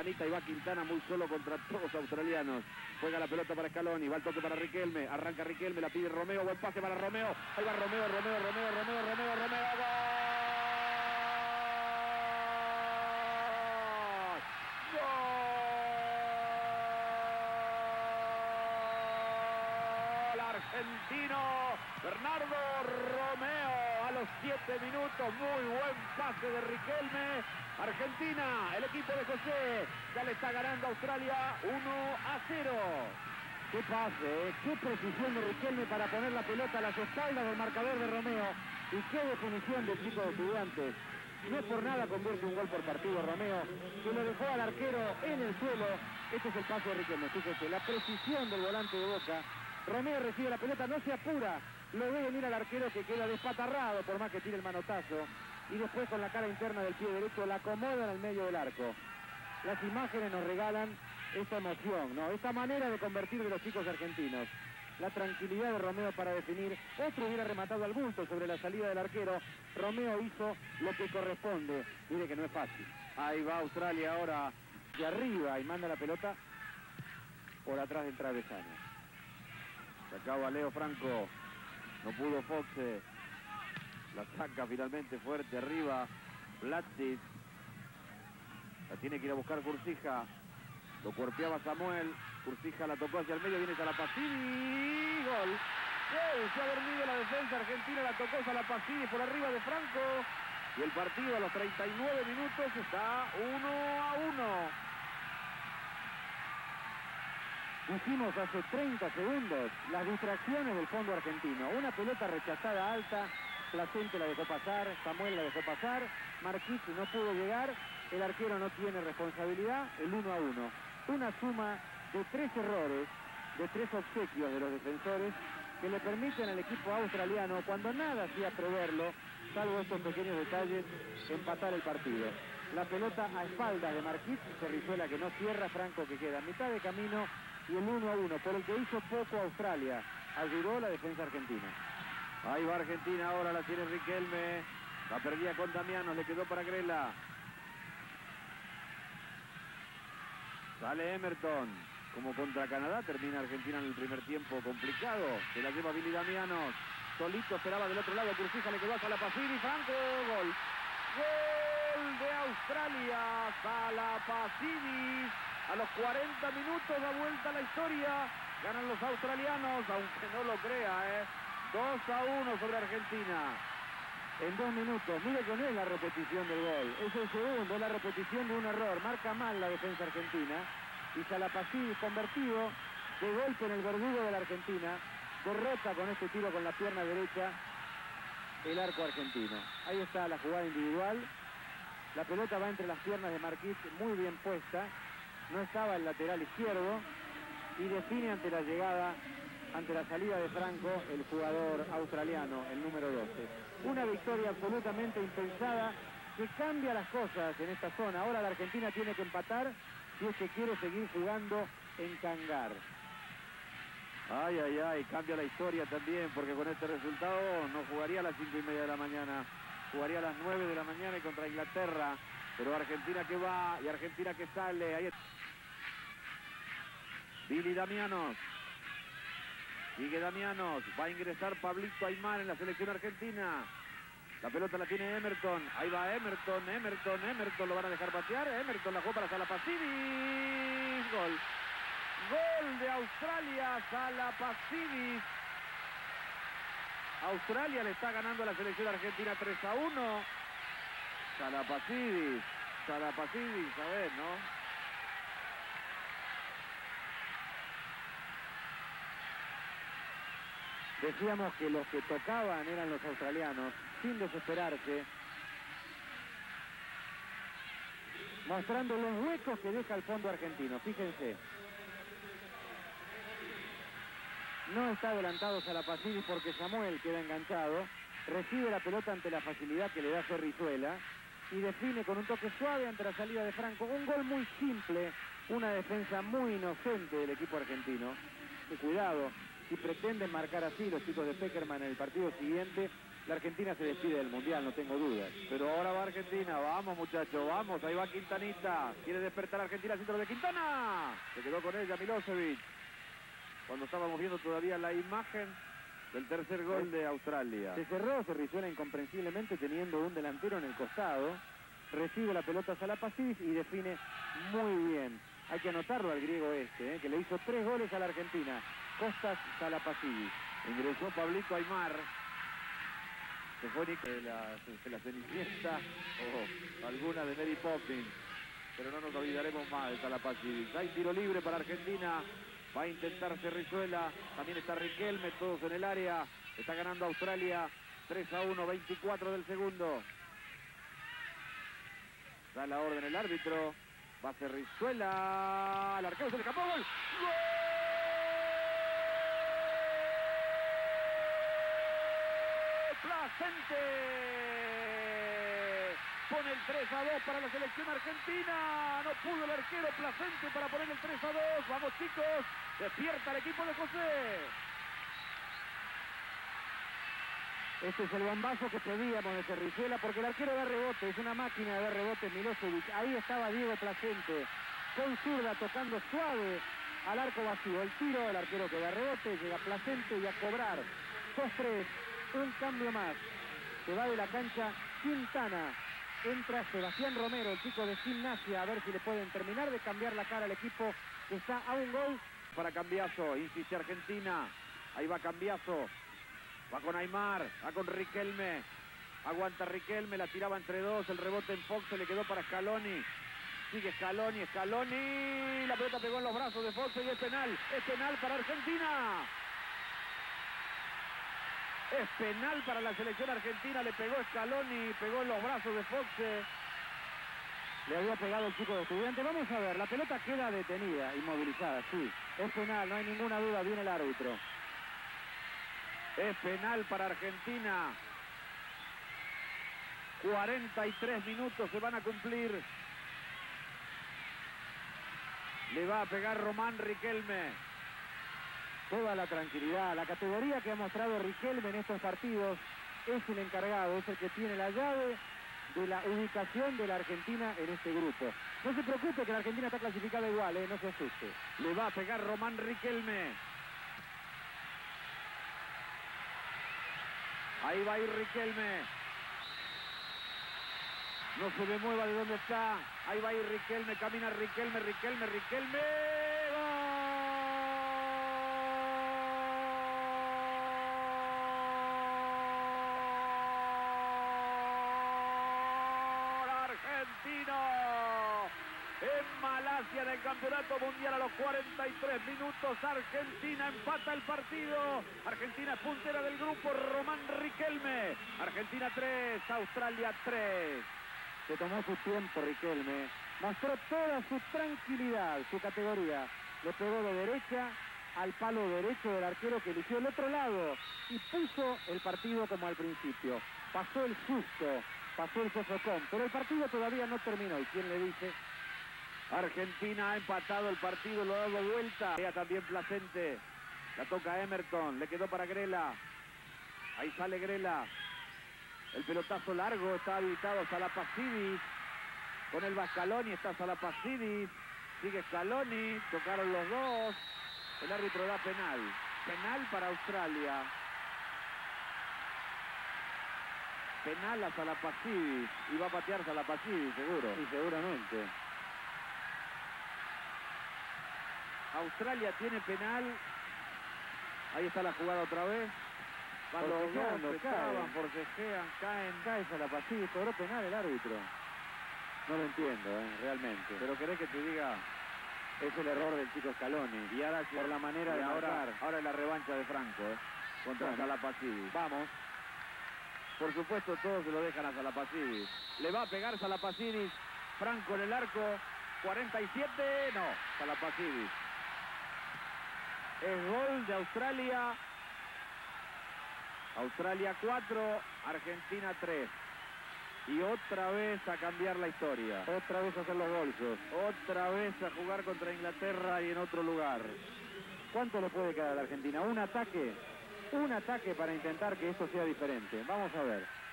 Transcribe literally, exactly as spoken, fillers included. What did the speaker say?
Y va Quintana muy solo contra todos los australianos. Juega la pelota para Scaloni, va el toque para Riquelme, arranca Riquelme, la pide Romeo, buen pase para Romeo. Ahí va Romeo, Romeo, Romeo, Romeo, Romeo, Romeo, ¡gol! ¡Gol! Argentino Bernardo Romeo a los siete minutos, muy buen pase de Riquelme. Argentina, el equipo de José, ya le está ganando a Australia uno a cero. Qué pase, ¿eh? Qué precisión de Riquelme para poner la pelota a las espaldas del marcador de Romeo. Y qué definición del chico de Estudiantes. No por nada convierte un gol por partido Romeo, que lo dejó al arquero en el suelo. Este es el pase de Riquelme, fíjese, la precisión del volante de Boca. Romeo recibe la pelota, no se apura, lo ve venir al arquero que queda despatarrado por más que tire el manotazo. Y después con la cara interna del pie derecho la acomoda en el medio del arco. Las imágenes nos regalan esta emoción, ¿no? Esta manera de convertir de los chicos argentinos. La tranquilidad de Romeo para definir. Otro hubiera rematado al bulto sobre la salida del arquero. Romeo hizo lo que corresponde. Mire que no es fácil. Ahí va Australia ahora de arriba y manda la pelota por atrás del travesaño. Se acaba Leo Franco. No pudo Foxe. La saca finalmente fuerte arriba. Platsis. La tiene que ir a buscar Curcija. Lo cuerpeaba Samuel. Curcija la tocó hacia el medio. Viene Salapacini. Gol. Gol. Se ha dormido la defensa argentina. La tocó Salapacini por arriba de Franco. Y el partido a los treinta y nueve minutos está uno a uno. Hicimos hace treinta segundos las distracciones del fondo argentino. Una pelota rechazada alta. Placente la dejó pasar, Samuel la dejó pasar, Marquis no pudo llegar, el arquero no tiene responsabilidad, el uno a uno. Una suma de tres errores, de tres obsequios de los defensores que le permiten al equipo australiano, cuando nada hacía preverlo, salvo estos pequeños detalles, empatar el partido. La pelota a espaldas de Marquis, Cerrizuela que no cierra, Franco que queda a mitad de camino y el uno a uno, por el que hizo poco Australia, ayudó la defensa argentina. Ahí va Argentina, ahora la tiene Riquelme. La perdía con Damiano, le quedó para Grela. Sale Emerton. Como contra Canadá, termina Argentina en el primer tiempo complicado. Se la lleva Billy Damiano. Solito esperaba del otro lado, Curcija le quedó a Salapacini. Franco, gol. Gol de Australia. Salapacini. A los cuarenta minutos da vuelta la historia. Ganan los australianos, aunque no lo crea, ¿eh? dos a uno sobre Argentina. En dos minutos. Mire que no es la repetición del gol. Es el segundo, es la repetición de un error. Marca mal la defensa argentina. Y Salapacini convertido de golpe en el verdugo de la Argentina. Derrota con este tiro con la pierna derecha el arco argentino. Ahí está la jugada individual. La pelota va entre las piernas de Marquis, muy bien puesta. No estaba el lateral izquierdo. Y define ante la llegada... ante la salida de Franco, el jugador australiano, el número doce. Una victoria absolutamente impensada que cambia las cosas en esta zona. Ahora la Argentina tiene que empatar si es que quiere seguir jugando en Cangar. Ay, ay, ay, cambia la historia también, porque con este resultado no jugaría a las cinco y media de la mañana, jugaría a las nueve de la mañana y contra Inglaterra. Pero Argentina que va y Argentina que sale. Ahí está Billy Damianos. Sigue Damianos, va a ingresar Pablito Aymar en la selección argentina. La pelota la tiene Emerton, ahí va Emerton, Emerton, Emerton, lo van a dejar patear. Emerton la jugó para Salapacini. Gol. Gol de Australia, Salapacini. Australia le está ganando a la selección argentina tres a uno. Salapacini, Salapacini, a ver, ¿no? Decíamos que los que tocaban eran los australianos, sin desesperarse, mostrando los huecos que deja el fondo argentino. Fíjense, no está adelantado Salapacini porque Samuel queda enganchado, recibe la pelota ante la facilidad que le da Cerrizuela y define con un toque suave ante la salida de Franco. Un gol muy simple, una defensa muy inocente del equipo argentino. Y cuidado, si pretenden marcar así los chicos de Peckerman en el partido siguiente, la Argentina se despide del Mundial, no tengo dudas. Pero ahora va Argentina, vamos muchachos, vamos, ahí va Quintanita. Quiere despertar a Argentina, centro de Quintana. Se quedó con ella Milosevic. Cuando estábamos viendo todavía la imagen del tercer gol de Australia. Se cerró Cerrizuela incomprensiblemente teniendo un delantero en el costado. Recibe la pelota Salapasidis y define muy bien. Hay que anotarlo al griego este, ¿eh? que le hizo tres goles a la Argentina. Costas Salapasidis. Ingresó Pablito Aimar. Se fue Nico de la, de la Cenicienta o alguna de Mary Poppins. Pero no nos olvidaremos más de Salapasidis. Hay tiro libre para Argentina. Va a intentar Cerrizuela. También está Riquelme, todos en el área. Está ganando Australia tres a uno, veinticuatro del segundo. Da la orden el árbitro. Va Cerrizuela. Al arquero se le escapó. ¡Gol! ¡Gol! Placente. Pone el tres a dos para la selección argentina. No pudo el arquero Placente para poner el tres a dos. Vamos chicos. Despierta el equipo de José. Este es el bombazo que pedíamos de Cerrizuela porque el arquero da rebote, es una máquina de dar rebote Milosevic. Ahí estaba Diego Placente con zurda tocando suave al arco vacío. El tiro, el arquero que da rebote, llega Placente y a cobrar. dos tres, un cambio más. Se va de la cancha Quintana. Entra Sebastián Romero, el chico de Gimnasia, a ver si le pueden terminar de cambiar la cara al equipo que está a un gol. Para Cambiaso, insiste Argentina. Ahí va Cambiaso. Va con Aimar, va con Riquelme. Aguanta Riquelme, la tiraba entre dos. El rebote en Fox se le quedó para Scaloni. Sigue Scaloni, Scaloni. La pelota pegó en los brazos de Fox y es penal. Es penal para Argentina. Es penal para la selección argentina. Le pegó Scaloni, pegó en los brazos de Fox. Le había pegado el chico de Estudiantes. Vamos a ver, la pelota queda detenida, inmovilizada, sí. Es penal, no hay ninguna duda, viene el árbitro. Es penal para Argentina. cuarenta y tres minutos se van a cumplir. Le va a pegar Román Riquelme. Toda la tranquilidad, la categoría que ha mostrado Riquelme en estos partidos es el encargado, es el que tiene la llave de la ubicación de la Argentina en este grupo. No se preocupe que la Argentina está clasificada igual, ¿eh? No se asuste. Le va a pegar Román Riquelme. Ahí va a ir Riquelme. No se me mueva de donde está. Ahí va a ir Riquelme, camina Riquelme, Riquelme, Riquelme. ¡Gol! Argentino. En Malasia, en el Campeonato Mundial, a los cuarenta y tres minutos, Argentina empata el partido. Argentina es puntera del grupo. Román Riquelme. Argentina tres, Australia tres. Se tomó su tiempo Riquelme. Mostró toda su tranquilidad, su categoría. Le pegó de derecha al palo derecho del arquero que eligió el otro lado. Y puso el partido como al principio. Pasó el susto, pasó el sofocón. Pero el partido todavía no terminó. ¿Y quién le dice? Argentina ha empatado el partido, lo ha dado vuelta. Llega también Placente. La toca Emerton. Le quedó para Grela. Ahí sale Grela. El pelotazo largo. Está habilitado Salapasidis. Con el Scaloni está Salapasidis. Sigue Scaloni. Tocaron los dos. El árbitro da penal. Penal para Australia. Penal a Salapasidis. Y va a patear Salapasidis, seguro. Sí, seguramente. Australia tiene penal. Ahí está la jugada otra vez. Van los dos, se traban, forcejean, caen. Cae Salapasidis, cobró penal el árbitro. No lo entiendo, ¿eh? Realmente. Pero querés que te diga, es el error del chico Scaloni. Y ahora por la manera de ahora, marcar. ahora es la revancha de Franco, ¿eh? Contra bueno, Salapasidis. Vamos. Por supuesto, todos se lo dejan a Salapasidis. Le va a pegar Salapasidis. Franco en el arco. cuarenta y siete. No, Salapasidis. Es gol de Australia. Australia cuatro, Argentina tres. Y otra vez a cambiar la historia. Otra vez a hacer los bolsos. Otra vez a jugar contra Inglaterra y en otro lugar. ¿Cuánto le puede quedar a la Argentina? Un ataque. un ataque para intentar que esto sea diferente. Vamos a ver.